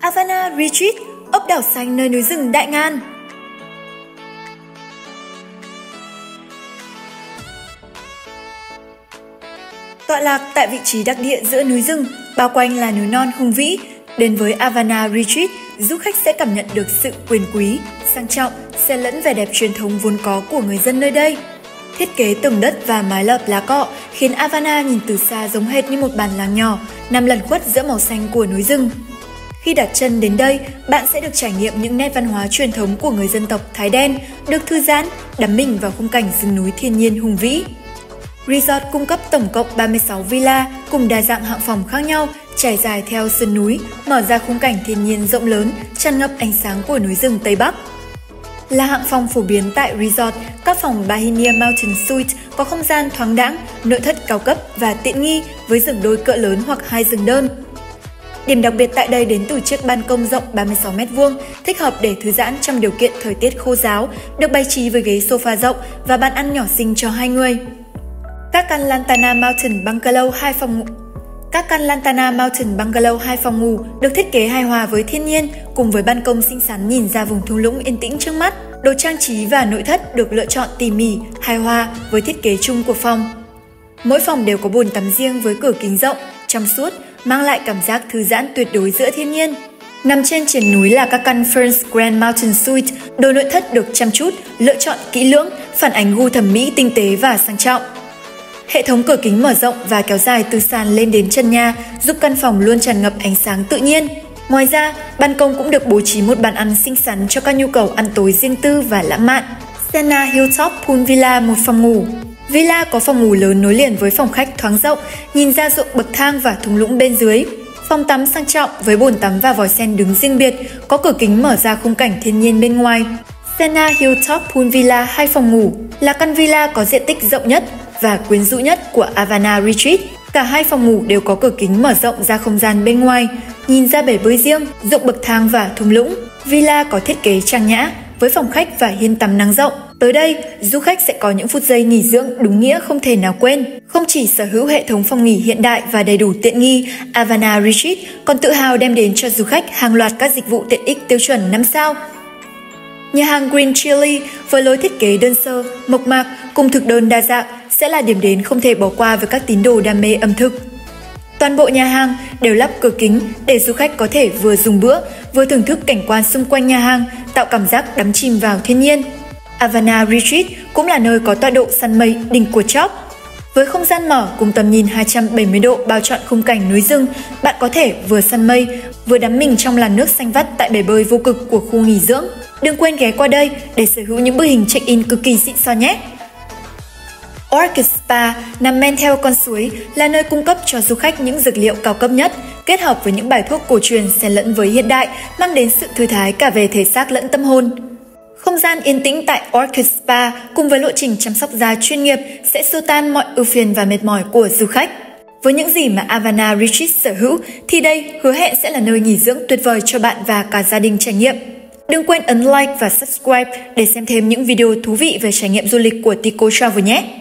Havana Retreat, ốc đảo xanh nơi núi rừng đại ngàn. Tọa lạc tại vị trí đắc địa giữa núi rừng, bao quanh là núi non hùng vĩ. Đến với Havana Retreat, du khách sẽ cảm nhận được sự quyền quý, sang trọng, xen lẫn vẻ đẹp truyền thống vốn có của người dân nơi đây. Thiết kế tường đất và mái lợp lá cọ khiến Havana nhìn từ xa giống hệt như một bản làng nhỏ, nằm lẩn khuất giữa màu xanh của núi rừng. Khi đặt chân đến đây, bạn sẽ được trải nghiệm những nét văn hóa truyền thống của người dân tộc Thái Đen, được thư giãn, đắm mình vào khung cảnh rừng núi thiên nhiên hùng vĩ. Resort cung cấp tổng cộng 36 villa cùng đa dạng hạng phòng khác nhau, trải dài theo sườn núi, mở ra khung cảnh thiên nhiên rộng lớn, tràn ngập ánh sáng của núi rừng Tây Bắc. Là hạng phòng phổ biến tại resort, các phòng Bahia Mountain Suite có không gian thoáng đãng, nội thất cao cấp và tiện nghi với giường đôi cỡ lớn hoặc 2 giường đơn. Điểm đặc biệt tại đây đến từ chiếc ban công rộng 36 m², thích hợp để thư giãn trong điều kiện thời tiết khô ráo, được bày trí với ghế sofa rộng và bàn ăn nhỏ xinh cho 2 người. Các căn Lantana Mountain Bungalow 2 phòng ngủ được thiết kế hài hòa với thiên nhiên, cùng với ban công xinh xắn nhìn ra vùng thung lũng yên tĩnh trước mắt. Đồ trang trí và nội thất được lựa chọn tỉ mỉ, hài hòa với thiết kế chung của phòng. Mỗi phòng đều có bồn tắm riêng với cửa kính rộng, trong suốt, mang lại cảm giác thư giãn tuyệt đối giữa thiên nhiên. Nằm trên triền núi là các căn Ferns Grand Mountain Suite, đồ nội thất được chăm chút, lựa chọn kỹ lưỡng, phản ánh gu thẩm mỹ tinh tế và sang trọng. Hệ thống cửa kính mở rộng và kéo dài từ sàn lên đến chân nhà, giúp căn phòng luôn tràn ngập ánh sáng tự nhiên. Ngoài ra, ban công cũng được bố trí một bàn ăn xinh xắn cho các nhu cầu ăn tối riêng tư và lãng mạn. Senna Hilltop Pool Villa 1 phòng ngủ. Villa có phòng ngủ lớn nối liền với phòng khách thoáng rộng, nhìn ra ruộng bậc thang và thung lũng bên dưới. Phòng tắm sang trọng với bồn tắm và vòi sen đứng riêng biệt, có cửa kính mở ra khung cảnh thiên nhiên bên ngoài. Senna Hilltop Pool Villa 2 phòng ngủ là căn villa có diện tích rộng nhất và quyến rũ nhất của Havana Retreat. Cả hai phòng ngủ đều có cửa kính mở rộng ra không gian bên ngoài, nhìn ra bể bơi riêng, ruộng bậc thang và thung lũng. Villa có thiết kế trang nhã với phòng khách và hiên tắm nắng rộng. Tới đây, du khách sẽ có những phút giây nghỉ dưỡng đúng nghĩa không thể nào quên. Không chỉ sở hữu hệ thống phòng nghỉ hiện đại và đầy đủ tiện nghi, Havana Retreat còn tự hào đem đến cho du khách hàng loạt các dịch vụ tiện ích tiêu chuẩn 5 sao. Nhà hàng Green Chili với lối thiết kế đơn sơ, mộc mạc cùng thực đơn đa dạng sẽ là điểm đến không thể bỏ qua với các tín đồ đam mê ẩm thực. Toàn bộ nhà hàng đều lắp cửa kính để du khách có thể vừa dùng bữa, vừa thưởng thức cảnh quan xung quanh nhà hàng, tạo cảm giác đắm chìm vào thiên nhiên. Havana Retreat cũng là nơi có tọa độ săn mây đỉnh của chóp. Với không gian mở cùng tầm nhìn 270 độ bao trọn khung cảnh núi rừng, bạn có thể vừa săn mây, vừa đắm mình trong làn nước xanh vắt tại bể bơi vô cực của khu nghỉ dưỡng. Đừng quên ghé qua đây để sở hữu những bức hình check-in cực kỳ xịn sò nhé! Orchid Spa nằm men theo con suối là nơi cung cấp cho du khách những dược liệu cao cấp nhất, kết hợp với những bài thuốc cổ truyền xen lẫn với hiện đại, mang đến sự thư thái cả về thể xác lẫn tâm hồn. Không gian yên tĩnh tại Orchid Spa cùng với lộ trình chăm sóc da chuyên nghiệp sẽ xua tan mọi ưu phiền và mệt mỏi của du khách. Với những gì mà Havana Retreat sở hữu thì đây hứa hẹn sẽ là nơi nghỉ dưỡng tuyệt vời cho bạn và cả gia đình trải nghiệm. Đừng quên ấn like và subscribe để xem thêm những video thú vị về trải nghiệm du lịch của Tico Travel nhé!